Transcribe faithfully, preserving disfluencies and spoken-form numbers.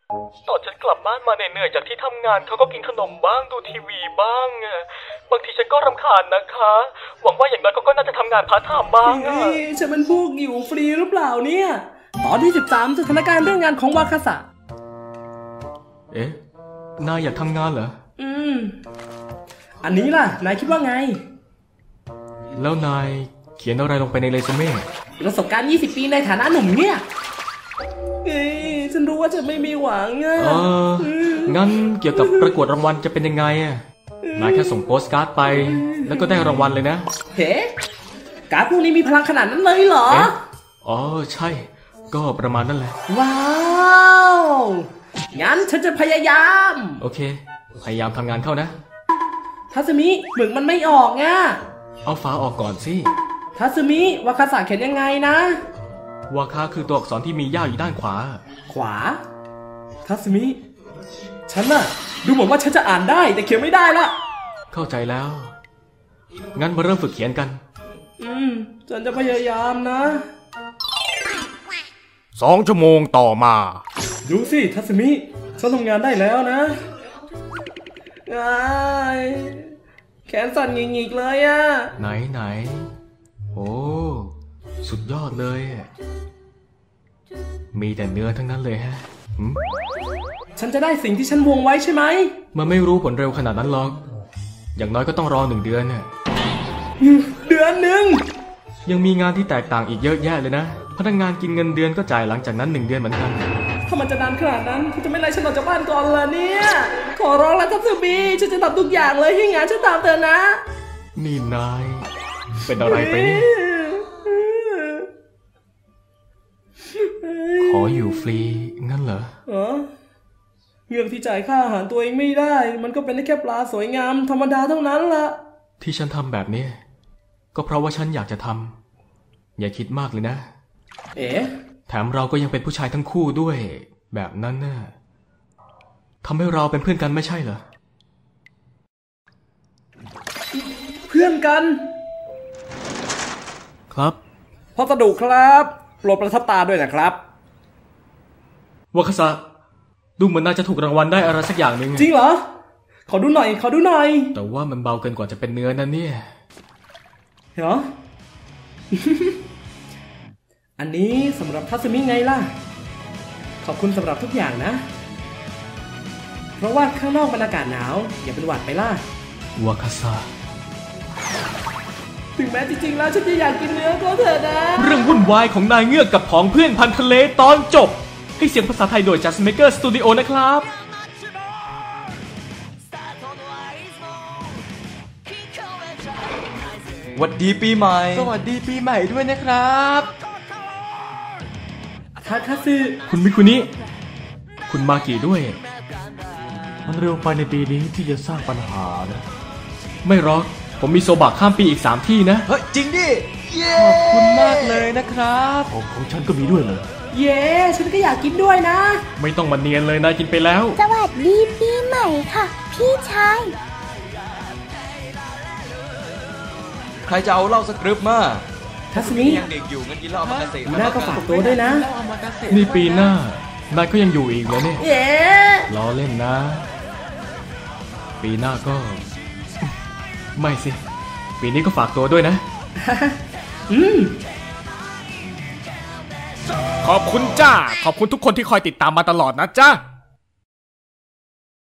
ตอนฉันกลับบ้านมาเหนื่อยๆจากที่ทำงานเขาก็กินขนมบ้างดูทีวีบ้างบางทีฉันก็รำคาญนะคะหวังว่าอย่างน้อยเขาก็น่าจะทำงานพาร์ทไทม์บ้างอะฉันเป็นพวกอยู่ฟรีหรือเปล่าเนี่ยตอนที่สิบสามสถานการณ์เรื่องงานของวาคาสะเอ๊ะนายอยากทำงานเหรออืมอันนี้ล่ะนายคิดว่าไงแล้วนายเขียนอะไรลงไปในเรซูเม่ประสบการณ์ยี่สิบปีในฐานะหนุ่มเนี่ยเอ้ยฉันรู้ว่าจะไม่มีหวังอ่ะเอองั้นเกี่ยวกับประกวดรางวัลจะเป็นยังไงอ่ะนายแค่ส่งโปสการ์ดไปแล้วก็ได้รางวัลเลยนะเฮ้การ์ดพวกนี้มีพลังขนาดนั้นเลยเหรออ๋อใช่ก็ประมาณนั้นแหละว้าวงั้นฉันจะพยายามโอเคพยายามทำงานเข้านะทัศมิหมึกมันไม่ออกอ่ะเอาฝาออกก่อนสิทัศมิวาคาสะเขียนยังไงนะวาคาคือตัวอักษรที่มีย่าอยู่ด้านขวาขวาทัศมิฉันน่ะดูเหมือนว่าฉันจะอ่านได้แต่เขียนไม่ได้ละเข้าใจแล้วงั้นมาเริ่มฝึกเขียนกันอืมฉันจะพยายามนะสองชั่วโมงต่อมาดูสิทัศมิฉันทำงานได้แล้วนะแขนสั่นหงิกๆเลยอะไหนไหนโอ้สุดยอดเลยมีแต่เนื้อทั้งนั้นเลยฮะฉันจะได้สิ่งที่ฉันวงไว้ใช่ไหมมันไม่รู้ผลเร็วขนาดนั้นหรอกอย่างน้อยก็ต้องรอหนึ่งเดือนน่ะเดือนหนึ่งยังมีงานที่แตกต่างอีกเยอะแยะเลยนะพนักงานกินเงินเดือนก็จ่ายหลังจากนั้นหนึ่งเดือนเหมือนกันถ้ามันจะนานขนาดนั้นคุณจะไม่ไล่ฉันออกจากบ้านก่อนล่ะเนี่ยขอร้องแล้วทัศบีฉันจะทำทุกอย่างเลยให้งานฉันตามเธอนะนี่นายเป็นอะไรไปนี่ขออยู่ฟรีงั้นเหรอเออเรื่องที่จ่ายค่าอาหารตัวเองไม่ได้มันก็เป็นแค่ปลาสวยงามธรรมดาเท่านั้นล่ะที่ฉันทำแบบนี้ก็เพราะว่าฉันอยากจะทำอย่าคิดมากเลยนะเอ๋แถมเราก็ยังเป็นผู้ชายทั้งคู่ด้วยแบบนั้นน่ะทำให้เราเป็นเพื่อนกันไม่ใช่เหรอเพื่อนกันครับพัสดุครับโปรดประทับตาด้วยนะครับวาคาสะดูเหมือนน่าจะถูกรางวัลได้อะไรสักอย่างหนึ่งจริงเหรอขอดูหน่อยขอดูหน่อยแต่ว่ามันเบาเกินกว่าจะเป็นเนื้อนั่นเนี่ยเหรอ อันนี้สำหรับทัศมิไงล่ะขอบคุณสำหรับทุกอย่างนะเพราะว่าข้างนอกบรรยากาศหนาวอย่าเป็นหวัดไปล่ะวาคาสะถึงแม้จริงๆแล้วฉันจะอยากกินเนื้อก็เถอะนะเรื่องวุ่นวายของนายเงือกกับผองเพื่อนพันทะเลตอนจบให้เสียงภาษาไทยโดย Just Maker Studio นะครับสวัสดีปีใหม่สวัสดีปีใหม่ด้วยนะครับทาคาซึคุณมิคุนิคุณมากิด้วยมันเร็วไปในปีนี้ที่จะสร้างปัญหานะไม่หรอกผมมีโซบะข้ามปีอีกสามที่นะเฮ้ยจริงดิขอบคุณมากเลยนะครับของของฉันก็มีด้วยเลยเย้ฉันก็อยากกินด้วยนะไม่ต้องมาเนียนเลยนะกินไปแล้วสวัสดีปีใหม่ค่ะพี่ชายใครจะเอาเหล้าสกรึบมาทัศมิยังเด็กอยู่งั้นกินเหล้าอามากาเสะหน้าก็ฝากตัวด้วยนะนี่ปีหน้านายก็ยังอยู่อีกเหรอเนี่ยเย้ล้อเล่นนะปีหน้าก็ไม่สิปีนี้ก็ฝากตัวด้วยนะอืมขอบคุณจ้าขอบคุณทุกคนที่คอยติดตามมาตลอดนะจ้า